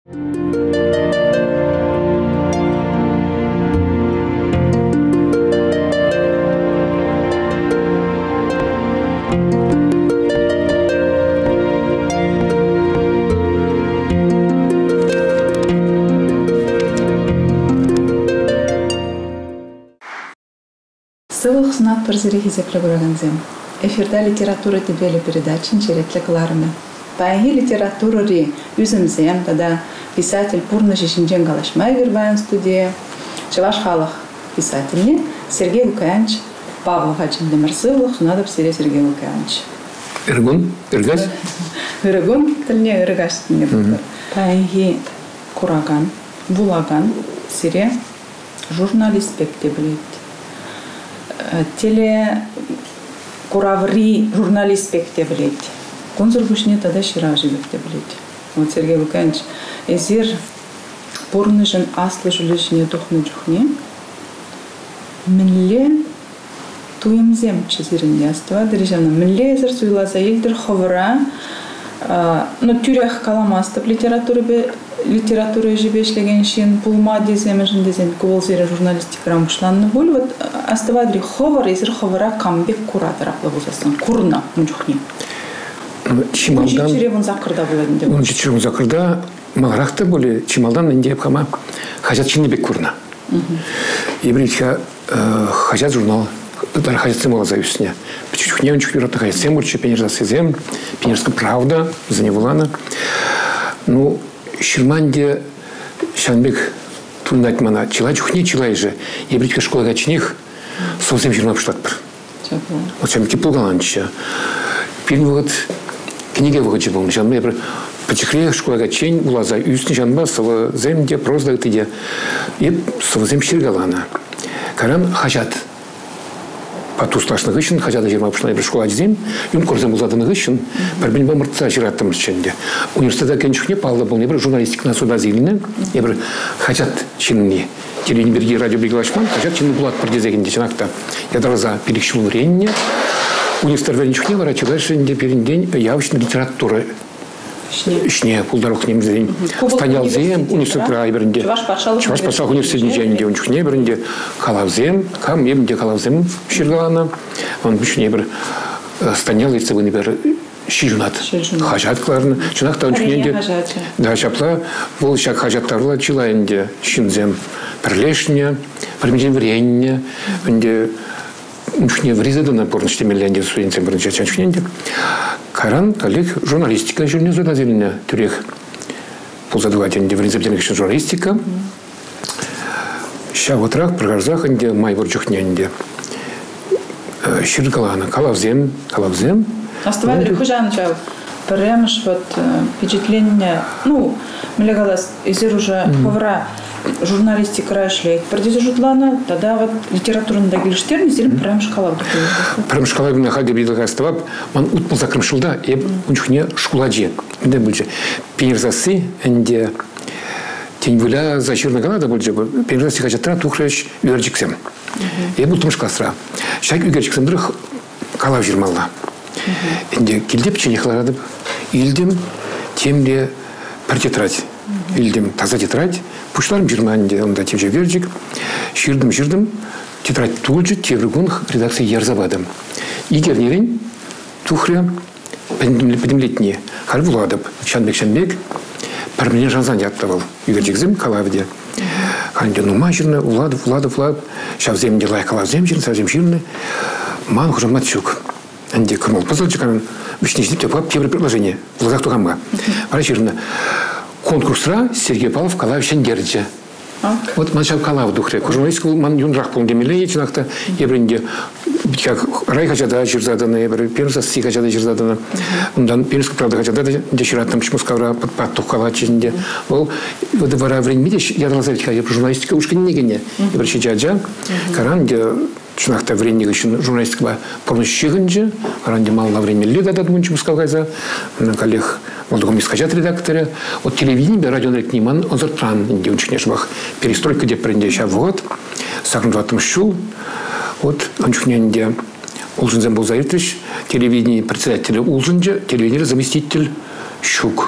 Сылық сунат бірзірі кезеплі көрігінзем. Эфирда литература дебелі передачын черетлі кыларымы. Байги литература ри үзімзем, тада писатель пурны жешінжен галашмай вербайын студия. Чеваш халық писательне Сергей Лукьянович Павлов Хачиндемір сылық сунадып сере Сергей Лукьянович. Иргун? Иргаш? Иргун тіліне иргаш тіліне бұлдар. Байги кураган, булаган сере журналист бекте білейді. Теле кураври журналист бекте білейді. Конзор күшіне тада ширажи бекте білейді. Вот Сергей Лукьянович эзер порны жын аслы жүлішіне тухны жүхне мінле туемзем чезерінде астыва дырежаны мінле эзер суйласа елдір ховыра тюрех каламастып литература жебешлеген шин пулма дезем кубол зере журналистика рамышланны бол вот астыва дри ховыр эзер ховыра камбек куратор аплы болсасын курна мужухне Чималдан чиревон закырда болады. Он чиревон закырда малрахта более чималдан индеп хама хажат чинебек курна. Ибритха хажат журнал дар хажат сымала зависне. Чуть не он чуть рот хажат сем больше пенежасы зем, пенежская правда за неволана. Ну Ширманде Шанбек туннать мана чила чухне чилай же. Ибритха школа гачних совсем жирна пштат. Вот чем кипулганча. Фильм вот книга выходит был, начал мне потеклее школа гачень улаза юстный жанба сова земде просто где и сова зем ширгалана. Карам хажат патуслашны гышын хажат жирма пшна bir школа зем юм корзем улазаны гышын bir bin бамыртса жираттым içinde. Университетте кенчухне палда был не bir журналистика на суда зилине не bir хажат чинни телевидение берги радио приглашман хажат чинни булат продезегенде чанакта. Я драза перекшул времени. Университет Верничухне врачи дальше день явочная литература. Шне пулдарок немзень. Станялзем университет Райбернде. Чуваш пошел университет Нижнее Унчухне Бернде. Халавзем, кам емде халавзем ширгалана. Он бишне бер станял лице вы небер шижунат. Хажат кларны. Чунах та Унчухненде. Да шапла был шак хажаттарла чилаенде шинзем прилешне, примежен вренне, онде Мушне врезада на порночте миллионер студентам брончачанчненде. Каран коллег журналистика журне задазельня тюрех. Ползадувательнде врезабденных журналистика. Ща вот рак прогарзах инде майборчухненде. Ширгалана калавзем. Оставали хужанчал. Прямш вот впечатление. Млегалас изер уже ховра. Журналистика рашлейт. Продюсер жутлана, тогда вот литературный дагильштер не сильно прям шкала. Прям шкала на хаге бидлагастава, он утпал за крымшилда, и унчухне шкуладже. Где больше перзасы, где тень вуля за черная галада больше перзасы хачатра тухреш юрджиксем. И был тумшкасра. Шаг юрджиксем друг калав жирмалла. Где кильдеп ченехларадып, ильдем темле партитрать. Ильдем таза тетрадь. Пушларым Германии, он да тем же верджик. Ширдым, тетрадь тут же, тевригун редакции Ярзабадом. Игернерин, тухря, подемлетнее. Харвуладов, Шанбек, пармене жанзан яттавал. Игорчикзем, калавде. Ханде, мажирно, Владов. Шавзем дела калавзем жирный, совсем жирный. Ман хуже матчук. Анде кормол. Позвольте, вишничный тепло, первое предложение. В глазах тухамга. Параширно. Конкурсра Сергей Павлов Калавищен Герджа. Вот начал Калав духре. Журналистик ман юнрах полдемилей чинахта ебренде как рай хачада жирзадана ебр перса си хачада жирзадана. Ундан перска правда хачада деширатам чмускавра под тухкалачинде. Ол вот вара время видишь я должен сказать я журналистика ушки негене. Ебр чиджаджа каранде чинахта время еще журналистика порнощигенже каранде мало на время лида дадун чмускавгайза коллег Молдогом искажат редакторы. От телевидения, радио Ниман, он зартран, где очень нежбах. Перестройка, где прендеща вот. Сагн два шул. Вот, он чухненде Улжин был заявитель. Телевидение председатель Улжинджа, телевидение заместитель Щук.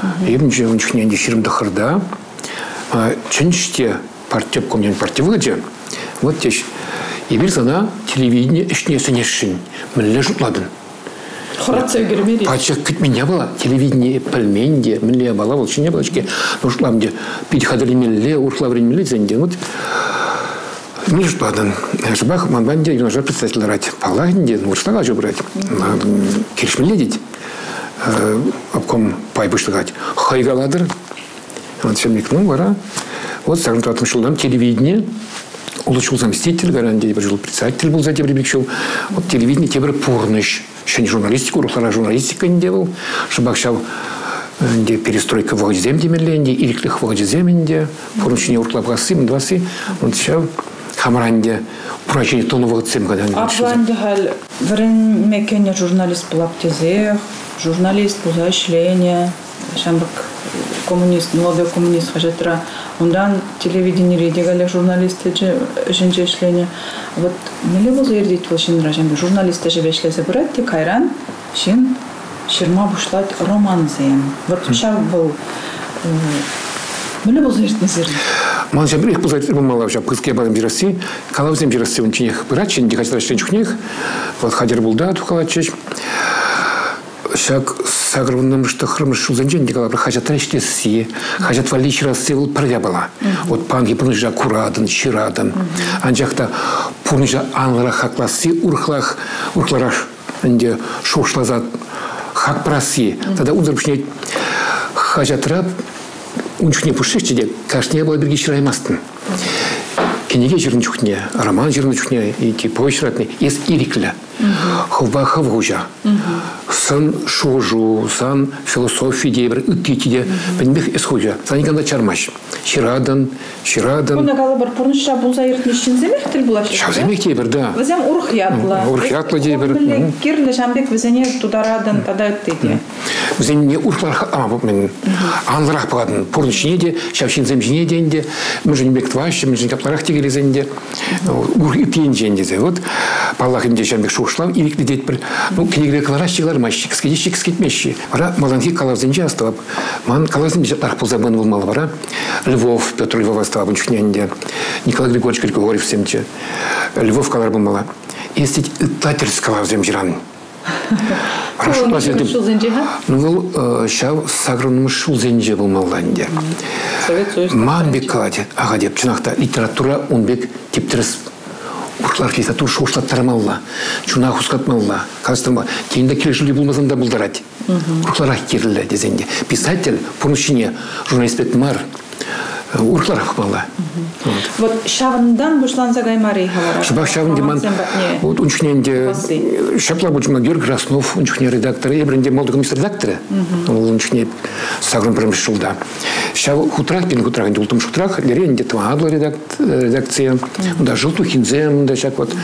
Ебнже он чухненде ширм дохарда. Ченчте партия комнен партия выгоде. Вот тещ. И бирзана телевидение ишне сенешин. Милле жутладын. Хорация гермери. Пачак кит меня было телевидение пельменде. Милле бала волчи не было. Ну шламде пить ходили милле, уршла время милле зенде. Вот не жутладын. Шабах манбанде юнажар представитель рать. Палагнде, уршла гажу брать. Кирш милле дить. Обком пайбыштыгать. Хайгаладыр. Вот всем никнул, вара. Вот сагрын туатым шылдам телевидение. Улучшил заместитель, гарантия жил председатель был за тебе бикшил. Вот телевидение тебе порныш. Еще не журналистику, рухлара журналистика не делал. Шабахшал где перестройка в земле демерленде, ириклих в земле, поручение урклабгасы, двасы. Вот сейчас хамранде поручение тонового цем когда не получил. А план время мекеня журналист плаптезе, журналист позашление, шамбак коммунист, молодой коммунист хажатра. Ондан телевидение редигале журналисты женже эшление. Вот миле болза ердит бол шин ражамбе журналисты же бешлесе бират, кайран шин ширма бушлат роман зем. Вот шав был миле болза ердит незер. Ман жабир их позаитыр болмала жаб кызке бадым жираси, калавзем жираси он чинех бират, чин дихачтар чухнех. Вот хадер был да тухалачеш. Шак сагрывным что хромышу занжен дикала хажат рештеси хажат валич рассыл парябала вот панги пунжа курадын ширадын анжакта пунжа анлара хакласи урхлараш инде шошлазат хак праси тогда узрпшне хажатра унчне пушечти де кашне было берги шираймастын кенеге жирын чухне роман жирын чухне и типа ширатный из ирикля хова хавужа сан шожу сан философии дебр икитиде бенбих исхужа сан никогда чармаш ширадан куна галабар пурнша булзаиртни шинземех тил булаш шаземех дебр да вазем урхятла дебр кирле шамбек вазене тударадан тадатти вазем не урхлар ама мен анларах пагадын пурншиде шавшинзем жинеденде мужинбек тваш мужинкапларах тигелезенде урхитенженде вот паллахинде шамбек шошлам ирикли дейт бір ну кенегре кларашчылар мащик скидищик скитмещи ара маланки калавзенже астап ман калавзенже тарпузабын болмалы бара Львов Петр Львов астап унчненде Николай Григорьевич Григорьев семче Львов калар болмала если татерс калавзем жиран ну был шав сагрын шулзенже болмаланде ман бекаде ага деп чынакта литература унбек типтерс уртлар литература шошлап тарамалла чуна хускатмалла кастырма кейинде келешилди болмасам да булдарат уртлар кириле дезенде писатель поручение журналист мар уртлар хакмалла вот шавындан бушланса гаймари хавара шабах шавын диман вот унчненде шапла бучма Георгий Краснов унчне редактор ебренде молдый комиссар редакторы унчне сагрын промышылда шав хутрах пин хутрах ултым шутрах леренде твагла редакция да жылту хинзем да шак вот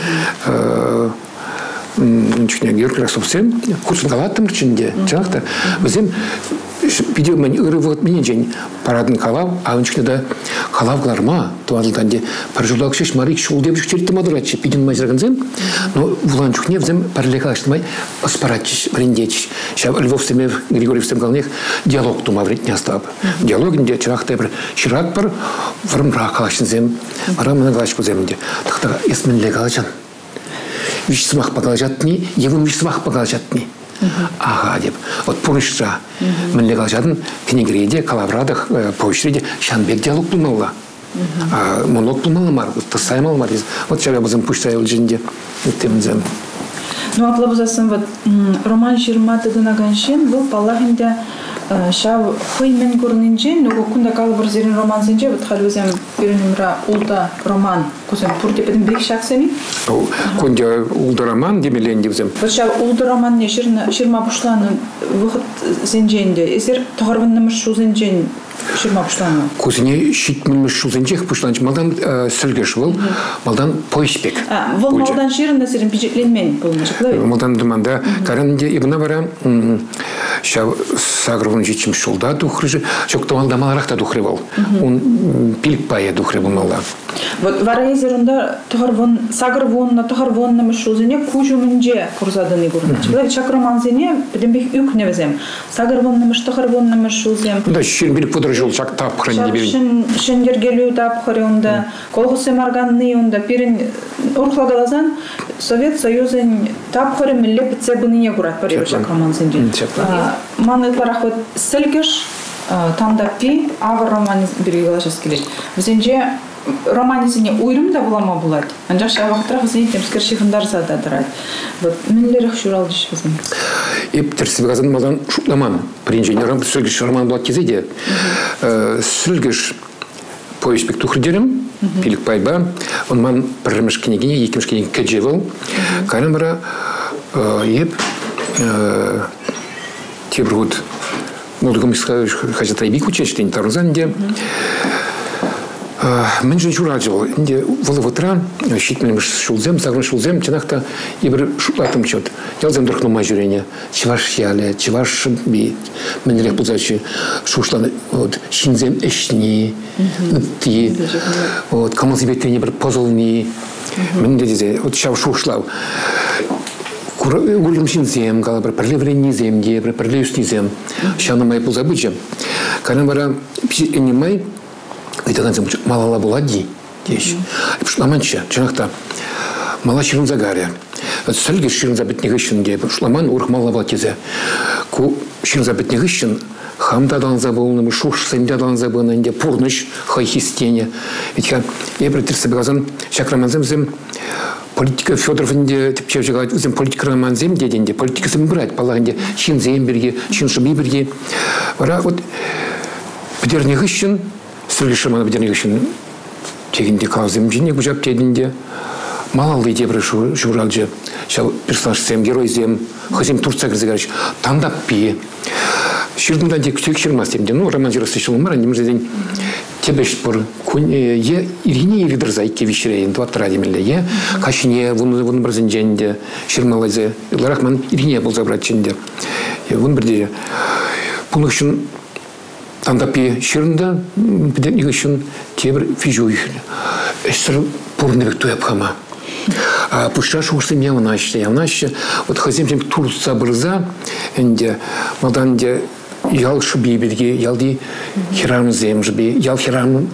унчне Георгий Краснов сем курсын калаттым чинде чакта безем видео мен ырывыт менен жень парадын калав а унчне да калавгларма туадылданде паржулак шеш марик шул деп жүртті мадырачы пидин мажрагынзем но буланчук не взем парлекалаштымай аспаратчиш брендечиш шав Львов семев Григорьев сем калнех диалог тума вретне астап диалогинде чакта бір шират бір вырымра калашынзем арамына калашку земде тахта эсменле калачан вишсымах пагалажатни евым вишсымах пагалажатни ага деп вот пурышша мен легалжадын кенегреде калаврадах поощреде шанбек диалог булмалла монолог булмалла мар тасаймал мар вот чара бузым пуштай улжинде темзем ну аплабузасын вот роман жирматы дынаганшин был паллахинде шав хоймен көрнинжен но кунда калбыр зерин роман сенже вот халузем биринмра улда роман кусем пуртепедин бек шаксеми кунда улда роман демеленде взем вот шав улда роман не ширма бушланын выход сенженде эсер тогарбыннымыш шу сенжен Ширма пуштану. Кузине щитмелмеш шулзенчех пуштанч малдан сөлгеш был, малдан поиспек. Вол малдан ширында сирин пижетленмен булмашыклы. Малдан думанда каранде ибна бара шав сагрвун жичим шулда духрыжы, шокто малда маларакта духрывал. Он пилпая духрывал малда. Вот вараизерунда тохарвун сагрвунна тохарвунна мышулзене кужумынже курзадыны гурначыклы. Чакроманзене бидембек үк невезем. Сагрвунна мыш тохарвунна мышулзем. Да ширин бир подражал чак тап хранили берин. Шендергелю тап хорунда, колхосы марганны унда пирин урхлагалазан Совет Союзын тап хоры милле битсе быныне гурат паре чакроманзенде. Манытларах вот сылгыш тандапи авыр романизм берегелашас келет. Бизенже романизине уйрым да булама булат. Анжак шабактыра хызын темскер шихындар сада дырат. Вот минлерих шурал диш бизин. Еп терсибе газан малдан шутламан. Принженером сылгыш роман булат кезеде. Сылгыш поиспек тухрдерим, пилик пайба. Он ман піріміш кенегіне, екіміш кенегіне кәджевіл. Кайран бара еп тебіргуд молдығымызға хазят айбик учештен тарузан де мен жын жур алжывал. Инде волы вотра щитменіміш шулзем, сағрын шулзем, чанақта ебір шутлатым чот. Ялзем дұрқнума жүрене. Чываш яле, чываш бит. Мен рек бұзачы шушланы шинзем эшни, үтті. Камал зебеттене бір позылни. Мен де дезе, шав шушлау. Гулым шинзем, гала бір пірлевренні земде, бір пірлеусні зем. Шаны май бұзабычы. Карын бара пишенемай, айтаганзем малала булади деш. Пушламанча, чанақта мала ширын загаре. Сөлге ширын забетнег үшін де пушламан урх мала балатезе. Ку ширын забетнег үшін хамда дан забылны, шуш сенде дан забылны, де пурныш хайхистене. Ведь я притерся бегазан шакраманзем политика Федоровнде типчев жигать үзем политика романзем деденде политика сым брать палаганде шин земберге, шин шибиберге. Вара вот бедернег үшін Сөлгішіманы бідернег үшін тегінде қалзым женек бұжап тедінде малалды дебірі журалжы. Шау персонаж зем, герой зем, хызем Турция кірзігарыш. Тандап бие. Шырдымдан тек күтек шырмас демде. Ну, роман жырасы шылым бар, неміз деден тебеш бұр. Е ирине еридірза икке вишірейін, дуаттыра демелі. Е қашыне, вұны бір зінженде, шырмалайзы. Ларахман ирине бұл забрат женде. Вұн бірде. Бұны үшін Тандапи шырында біден үшін тебір фижу үйхілі. Әсір бұрыныбек туяп қама. Пұшша шуғышты явнашты. Вот хаземсем турца бұрза, әнде малдан де ял шыбей бедге, ялди херармы зем жыбей, ял херармы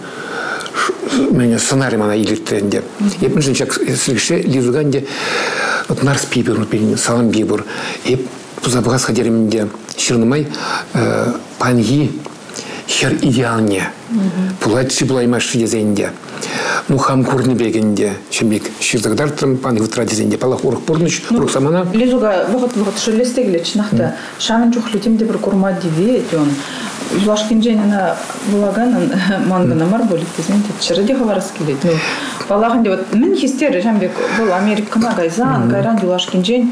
сценарий мана илерті әнде. Еп мүшін шак сілгіше лизуған де нарс пейбір, салам бейбір. Еп тузабығас қадерімінде шырнымай панги хер идеалне. Пулайцы булаймашы дезенде. Ну хам курны бегенде. Шембек ширдагдартым пан вытра дезенде. Палах урық бұрныш, урық самана. Лезуга вғыт шырлестегілі чынақта. Шамын жүхлетемде бір курма деве етен. Юлашкин женена булаганын мангана мар болит дезенде. Шырыде хаварас келет. Палахынде вот мен хистері шамбек бұл Американа гайзан, гайран Юлашкин жен.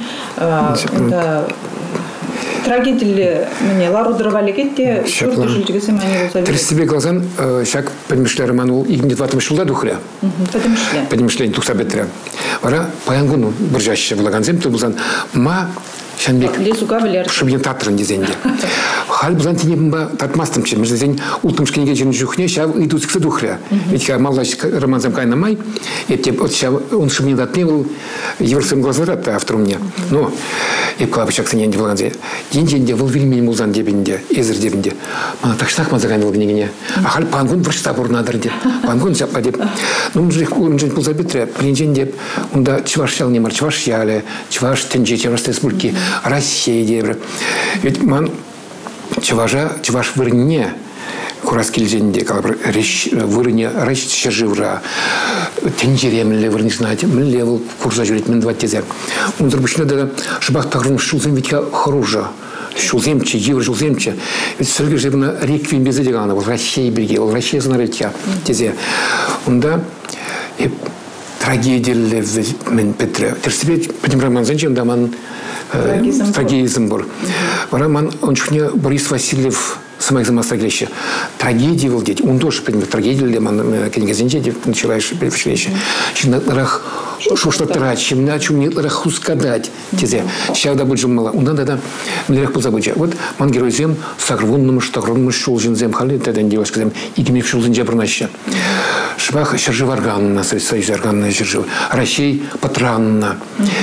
Трагедия мне Лару дровали кетте, что жильчики сами не Тридцать глазан, шаг подмышляй роман ул игнет ватым шулда духря. Подмышляй тухса бетре. Вара паянгуну буржаща благанзем то бузан ма шанбек. Шубин татрын дезенде. Хал бузан тине бимба татмастым чем дезен ултымшкенге жин жухне шав иду сикса духря. Ведь маллаш романзем кайна май, епте от шав он шубин татневыл еврсым глазарат автору мне. Но еп клапычак сененде благанзе. День-денде был вельми музан дебенде, эзер дебенде. Мана такштах мазаганил гнегине. А халь пангун врышта бурнадыр деп. Пангун жапа деп. Ну мжих кулым жен пулза битре. Принжен деп. Унда чваш ял немар, чваш яле, чваш тенже, чваш республики, Россия дебры. Ведь ман чваш вырне. Кураскил женде, калабр реш вырне реш черживра. Тенжеремле вырне знать, млевел курса журит мен два тезер. Он зарбушно да шабах тагрун шулзем ведь хоружа. Шулземче, евро шулземче. Ведь сыргы же на реквием без одегана, в России береги, в России знаритя тезе. Он да трагедия мен Петре. Терсибе потом манзенче да ман трагизм бор. Вараман он чухне Борис Васильев самая замаса греща. Трагедия был деть. Он тоже, понимаете, трагедия ли, man книга зенде началась превращение. Чем рах что трать, чем начал мне рах ускадать. Тезе. Сейчас да будет мало. Он надо мне рах позабыть. Вот ман герой зем сагрвунным штагрунным шулжин зем хали теден девушка зем и гимев шулжин жабрнаща. Швах шержи варганна, союз органная шержи. Россия патранна.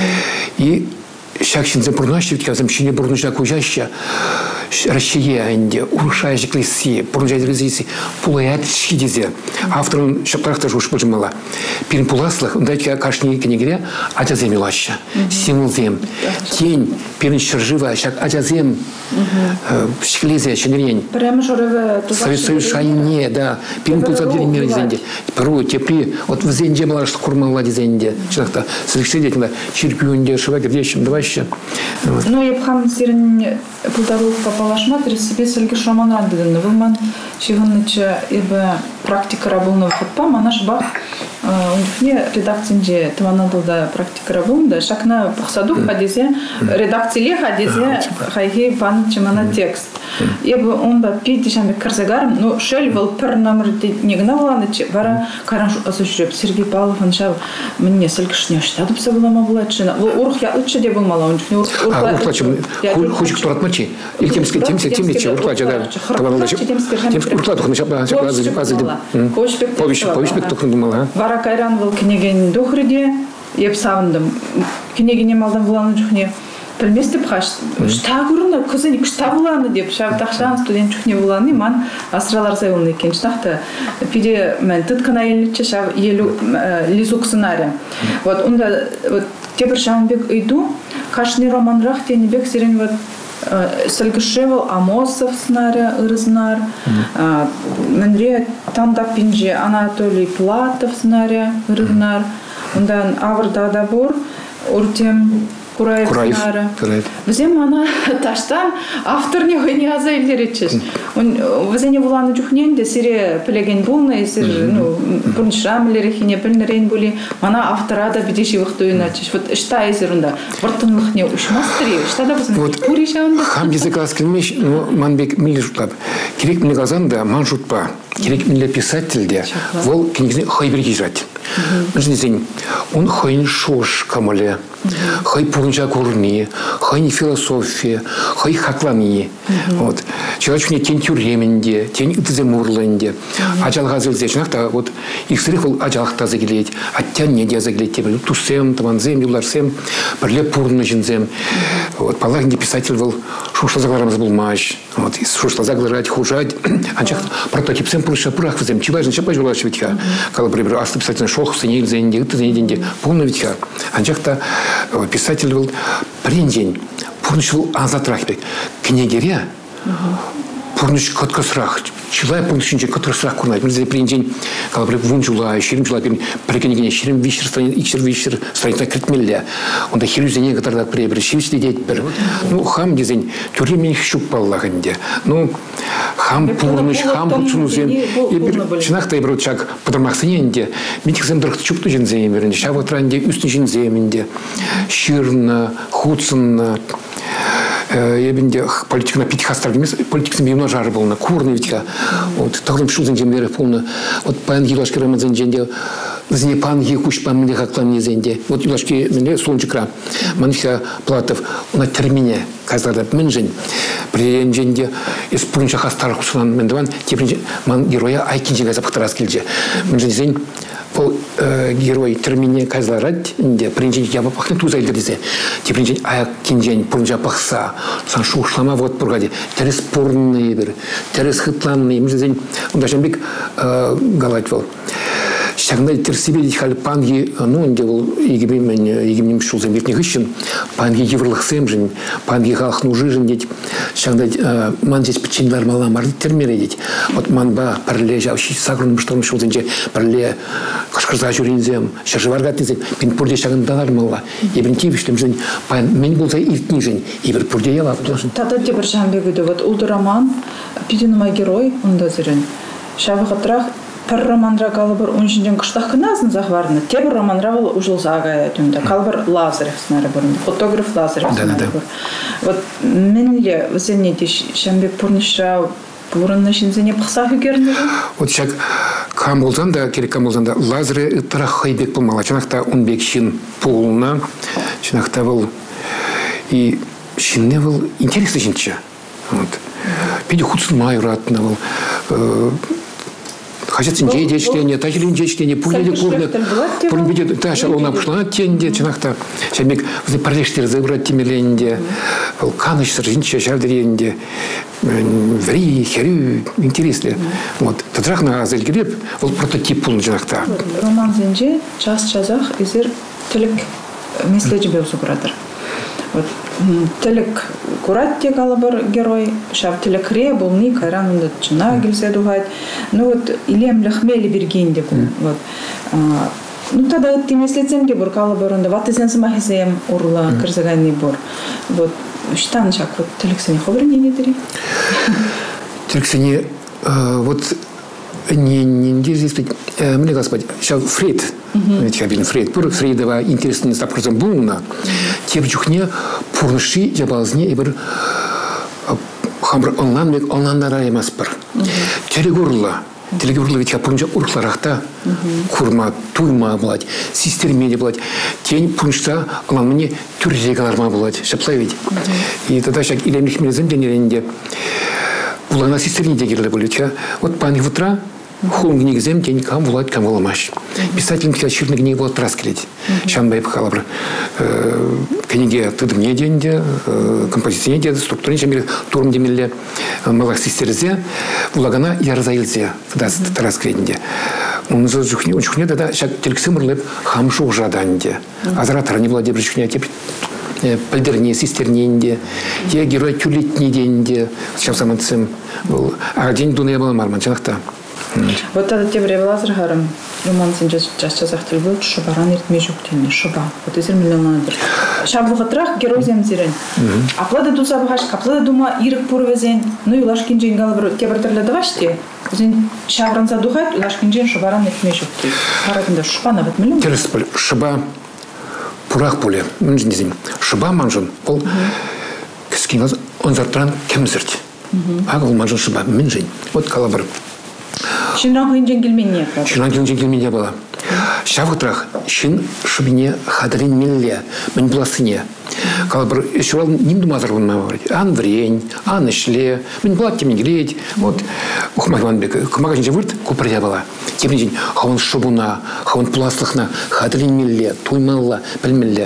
И шакшин зем бурнаща, ведь казам чине бурнуща кужаща. Россия инде урушаешь клесси, поручает резиси, пулает шидизе. Автором шаптах тоже уж больше мало. Перед пуласлах он дает кашни книгре, атязем илаща, симулзем. Тень перед шержива, шак атязем, шклезе, шенерень. Прямо шорове. Совершение, да. Перед пулзадверен мир зенде. Перу, тепли, вот в зенде мало что курмала зенде. Что-то совершить на черпюнде, шевагердещем, даваще. Ну, я бхам сирен пулдаров палашма себе сельги шаман радден. Вылман чигынныча ибо практика работного хутпа манаш бах не редакцинже тванадылда практика работында шакна пахсаду хадизе редакцияле хадизе хайги пан чимана текст. Ибо он ба пидишами карзагарм, ну шель вал пер номер не гнавланыча бара каран асушреп Сергей Павлов аншав мне сельги шня штаду псабыла маблачина. Урх я лучше де был мало он не урх. Урхлачым хуч кто отмочи. Или тем лечи урхлача да. Тем урхлача хмешапа Повещик только думала. Вара кайран был княгинь духриде, я псавндым. Княгиня малдан вланы чухне. Приместе пхаш. Шта гурна кузеник шта вланы деп шавтахшан студент чухне вланы ман асралар зайлны кен штахта. Пиде мен тыткана елче шав елу лизук сценарий. Вот онда вот тебір шамбек иду, кашни романрах тенебек сирен вот Сальгашевал Амосов сценария Ирзнар, Менре Танда Пинджи Анатолий Платов сценария Ирзнар, ондан Аврдадабор Уртем Кураев сценария. Взем она таштан автор не гениаза или речешь. Он взяли вланы чухненде серия Пелеген Булна, сер ну Пуншам или рехине Пельнерен были, она автора да бидиши вахту иначе. Вот что из ерунда. Вартон не ушмастри, что да возьмем. Пуришан. Хам языклаский меч, ну манбек милишутлап. Кирик мне газанда маншутпа. Кирик мне писатель де. Вол книги хайберги жать. Жизнь. Он хайн шош камале. Хай пурнча курни, хай философия, хай хаклани. Вот. Человек не тень тюременде, тень итземурленде. Аджал газел здесь, вот их срехал аджалхта заглядеть, оттян не де заглядеть, тебе тусем, таманзем, юларсем, парле пурно жинзем. Вот палагни писатель был, шушла загларам забулмаш, вот шушла загларать, хужать, анчах прототип сем пурша пурах взем, чибажен чапаж была швидка, когда прибрал, а писатель шох сенил зенде, итзенде, полно витка, анчах-то писатель был приндень, пурничал азатрахбек, княгиря, пурнич коткосрах, человек пурничинче коткосрах курнать, мы здесь приндень, когда прибрал вунчула, ширим человек, прикинегне, ширим вишер, страница критмелля, он да хирюзене, который прибрал, шивич лидеть пер, ну хам дизень, тюрем щупал лаганде, ну хам пурнич, хам пурчунузем, и чинахта и бродчак подрамахсененде, митикзем драхт чуптужен земеренде, шавотранде, үстнижен земенде, ширна, хуцна. Я бенде политик на пяти хастаргимес, политик с бимно жар был на курный витка, вот тогда пошел за землей полно, вот пан гилашки рамазан денде, зне пан гикуш пан мне как там не зенде, вот гилашки мне солнчикра, манфия платов на термине казалось менжень, при денде из пунча хастар хусунан мендван, теперь ман героя айкинжига запахтарас кильже, менжень зень герой термине казалать, где принжень я пахнет тузайлер дизе, теперь принжень айкинжень пунча пахса, саншу шлама вот пургаде, терес порные бер, терес хитланные, менжень даже бик галатвал. Шагнай терсибедить хал панги, ну он делал игибним шел замер книгищен, панги еврлых семжен, панги галах нужижен деть, шагнай ман здесь печеньдар мала мар термередить, вот манба парлежа, ущи сагрун штурм шел замер парле кашкарза журинзем, шаржеваргатнизем, пин пурде шагндар мала, и бентивиштем жен, пан мен был за иртнижен, и бер пурде яла. Тата тебер шамбегуде вот улдураман, пидинума герой, он дозерен, шавахатрах. Пар романра калбар уншинжен кыштах кыназын захварны. Тебір романра был ужыл загая түнді. Калбар Лазарев снары бұрынды. Фотограф Лазарев снары бұр. Вот менле візенне деш шамбек пұрнышра Бурынны шинзене пықса хүгерінді? Вот шак кам болсан да, керек кам болсан да, лазыры ыттара хайбек болмала. Чынақта унбек шин пулына, чынақта был, и шинне был интересный шинча. Вот. Пиди худсын майратына был. Хачатсын жейде чтение, тахилин жей чтение, пуйде курнет. Пурнбиде, да, шал она пошла тенде, чынақта. Шамик, парештер забрать темеленде. Каныш сержинча шардеренде. Ври, херю, интересно. Вот. Тадрахна азельгреб, вот прототип пул чынақта. Роман зенже, час-часах, изер тілік меследжі беусу құрадыр. Вот телек курат те калабар герой, шав телек ре был ни кайранында чына келсе дугать. Ну вот илем лахмели бергенде был. Вот. Ну тогда ты меслецем де бур калабарында ватызен самахизем урла кырзаганный бур. Вот штан шак вот телек сене хобрыне не дери. Телек сене вот не здесь мне Господь, сейчас Фрейд, ведь я бил Фрейд, Фрейдова интересный стапкурсом булна, те бчухне пурныши ябалзне и бір хамбр онландара емаспыр. Телегурла ведь я пурнча уркларахта курма, туйма блать, систермеде блать, тень пурншта онланмане тюррегаларма блать, шаплавить. И тогда сейчас илемних мирзем денеренде улана систерниде герле болюча, вот пани утра Хулм книгзем день кам вулать кам воламаш. Писатель качирный книги вот раскрыть. Шанбай пхалабр. Книги тыдым не деньде, композиция не деньде, структура не деньде, турм демилле, малах систерзе, влагана ярзаилзе, тогда раскрытие. Он за жухне тогда шаг телексимрлеп хамшу жаданде. Азратар не владеет жухне, теперь пальдерне, систерненде, я герой тюлетний деньде, сейчас самым цим был. А день дуная была марманчанахта. Вот тогда тебе ревелазер харам роман синжа час-часах тілбіл шыбаран ертме жүктенне, шыба. Вот изер миллионландыр. Шабылғытрах герой земзерен. Аплады туса бұғаш, каплады дума ирік пұрвезен. Ну и лашкин жен галы бір тебірдірлі дұғаште. Зен шағыранса дұғайт, лашкин жен шыбаран ертме жүкте. Харатында шыбана бәт миллион? Терес бұл шыба пұрақ боле. Шыба манжын. Ол кіскен он зартран кемзірді. Ағыл манжын шыба мен жен. Вот калабыр. Шинран хынжен келменне. Шинран хынжен келменне бала. Шавытрах шин шыбине хадрин милле, мен буласыне. Калабыр шурал ним думазар болмай говорить. Ан врень, ан ишле, мен булат темен греть. Вот ухмагванбек, кумагажин вырт купря бала. Темнежин хаун шубуна, хаун пласлыхна, хадрин милле, туймалла, пельмилле.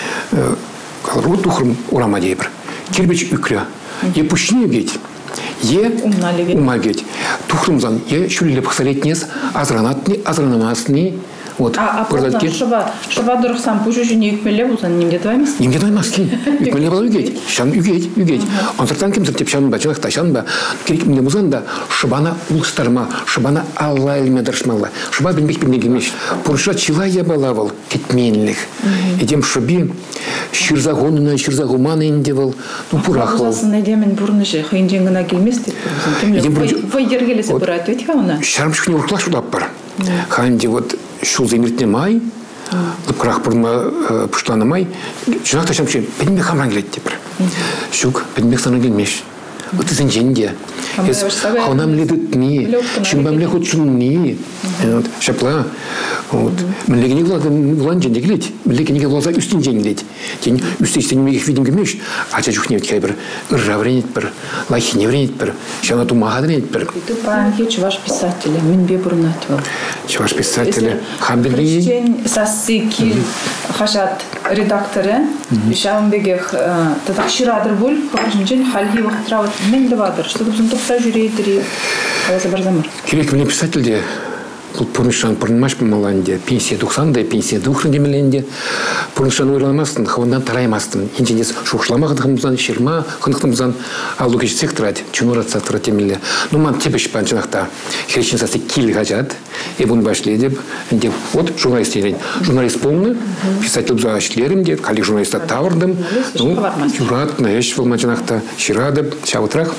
Калабыр тухрым урама дейбір. Кирбич үкря. Епушне геть. Е умагеть. Тухрумзан е шулиле пахсалетнес, азранамасни. Вот. А просто шыба дұрықсан пушушу не үкмеле болсан, немде дваймас? Немде дваймас ки. Үкмеле бала үгеть. Шан үгеть. Ансыртан кемсір теп шан ба, чылықта шан ба. Керек міне болсан да шыбана улыстарма, шыбана алла әлме дұршмалла. Шыба білмек келмеш. Пұрыша чила я балавал кетменлік. Едем шыби шырзағонына, шырзағуманы ендевал. Ну, пұрақлау. Бұзасын әдемін бұрынышы қиын ғына келмес деп. Вайдергелесі бұрат өтіға ona. Шармшықне ұрқлаш ұлап бар. Ханде вот шул замертне май, лыпқырақ бұрынма пұштаны май, жынақта шамшы, пәдімбек хамран келеді деп бір. Шук, пәдімбек саны келмеш. Үтізін женде. Хаунам ледітні, шымбам лехот шынны. Шапла. Мінлегіне ғылан женде келеді. Мінлегіне ғылаза үстін жен келеді. Тен үсті істенемеге видим келмеш. Ача жүхне өткей бір. Үрра вренет бір. Лайхине вренет бір. Шанату маға вренет бір. Панхи чуваш писателі. Мен бе бұрынат был. Чуваш писателі. Хамбелі. Үстен сасы кил хашат редакторы. Шаунбегех тадақ ширадыр бұл. Қақышын халги вақтырават. Мен де бадыр. Что бұзын тоқта жүрейдірі. Қаласы бар замыр. Керек мені писательде бұл пұрнышан пұрнымаш болмаланде, пенсия 90-да, пенсия 200 демеленде, пұрнышан ойламастын, хавандан тараймастын. Енженес шоқшылама қындықымыздан, шерма қындықтымыздан алу кеші секторат, чынуратса тұрат демелі. Ну, ман тепеш панчынақта херечен сасы кел ғажат, ебун башле деп, вот журналист елен. Журналист болны, писатель бұза ашлерім деп, коллег журналиста тавырдым. Юрат, наеш бұл манчынақта, ширадып, шабытрақ,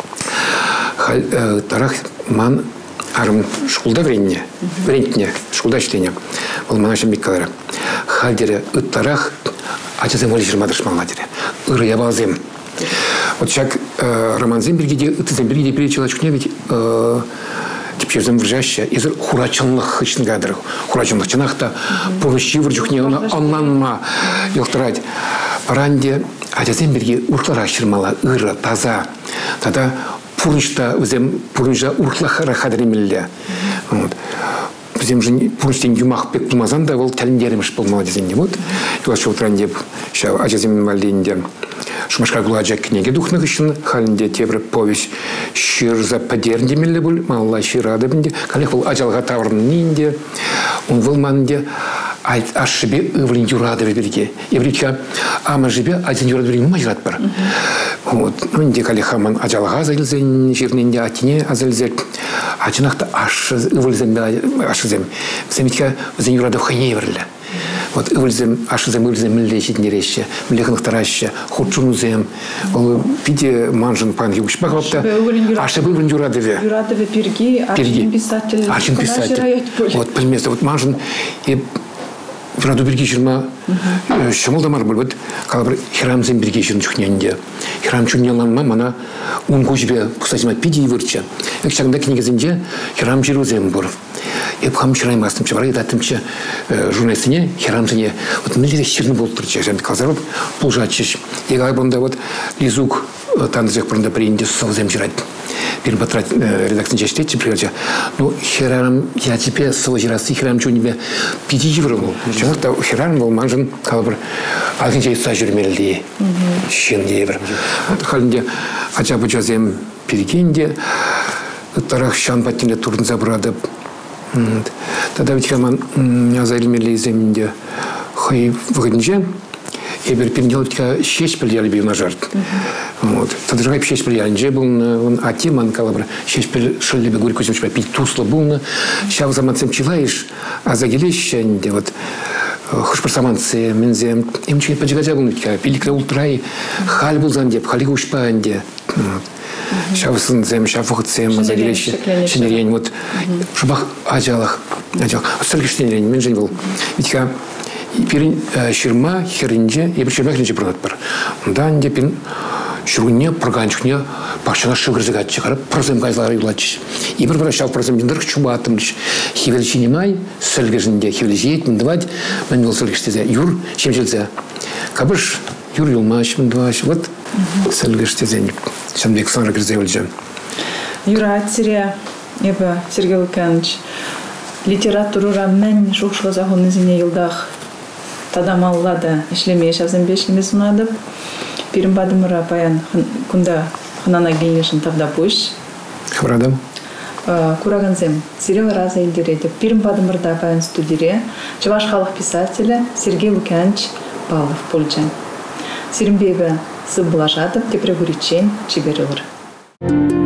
тарақ ман арым школда вренетне, школда іштене. Ол манашым беккалары. Хальдері ыттарақ, ачасым олы жырмадыршмалатері. Үрі ябалзем. Вот шак романзем бирге ытызем бирге перечелачукне ведь типчерзем вржаще изер хурачанлык хычныгадыр хурачанлык чынакта полощи вржухне онланма йоктырать паранде ажазем бирге уртлар ашырмала ыры таза тада пурнышта өзем пурнышта уртлахара хадримилле вот Bizim же пурнштен юмах пек тумазан да ол тәлімдеріміш болмала дезенде вот юлашы отыран деп шау ажаземін валдейінде шумашқа гуладжа книги духных үшін халінде тебір повесть ширза падерінде мелі бұл малла ширады бінде калех бұл ажалға таврыннинде он вылманде ашыбе ывлин юрадове берге еврейка ама жібе один юрадове мажрат бар вот нунде калехаман ажалға зайлзен жерненде атине азылзет ачынақта ывлзен ашызем семитка зен юрадов хайне верле вот ывлзем ашызем ывлзем милде шитнереще милехных тараще худшунузем ол виде манжын пан юшпа хопта ашыбе ывлин юрадове перги арчин писатель вот примерно вот манжын Враду бирге жирма шамалдамар болбот калбыр хирамзен бирге жирин чухненде хирам чуннеланма мана унгужбе кусажма пиди вырча экчагында книгизинде хирам жирузем бур эпхам чирайм астымча бар датымча журналистине хирамзене вот милде ширин болтурча жан казарып пулжачыш егай бонда вот лизук тандыжак бұрында бірінде совзем жирать перепатрать редакцияны чештетчи приходя ну хирам я тебе сова жирасы хирам чунибе 5 евро был чынакта хирам бол манжын калбыр алгынча итса жүрмелди шенде бир халинде ачабы жазем перекенде тарах шан паттинде турдун забырады тогда ведь хаман азайлмели земинде хай выгоднже Ебер переделать шесть пельяли бил на жарт. Вот. Тогда же шесть пельяли был он атиман калабр шесть пель шелли бы горько чем пить тусло был на сейчас заманцем чилаешь а загилище вот хош просаманцы мензем им чуть поджигать был пиликля ультрай халь был зандеп хали ушпанде. Сейчас зем шафухцем загилище шинерень вот шубах аджалах столько шинерень менжень был ведь Пирин ширма херинже, я причем херинже продать пар. Да, не пин шируне проганчуне пашана шигрзагат чакарып прозем гайзлары юлач. И бір прощал прозем дindырк чубатымыш. Хивелчи немай, сөлгежинде хивелжиет мындывать, мен был сөлгештезе юр чемжелзе. Кабыш юр юлмаш мындываш. Вот сөлгештезе. Шанбек Санра грзевлже. Юра Ацирия, еба Сергей Луканович, литература мен шукшла захоннызине йылдах. Тадам аллада ишлемей шазым бешлеме сунадып. Пирим бадымыра паян кунда ханана генешин тавда буш. Хабрадам. Кураганзем Сирила раза индиредеп. Пирим бадымырда паян студире. Чуваш халық писателя Сергей Луканович Павлов Польчан. Сиримбебе сыбылажатып тепрегуричен чиберилыр.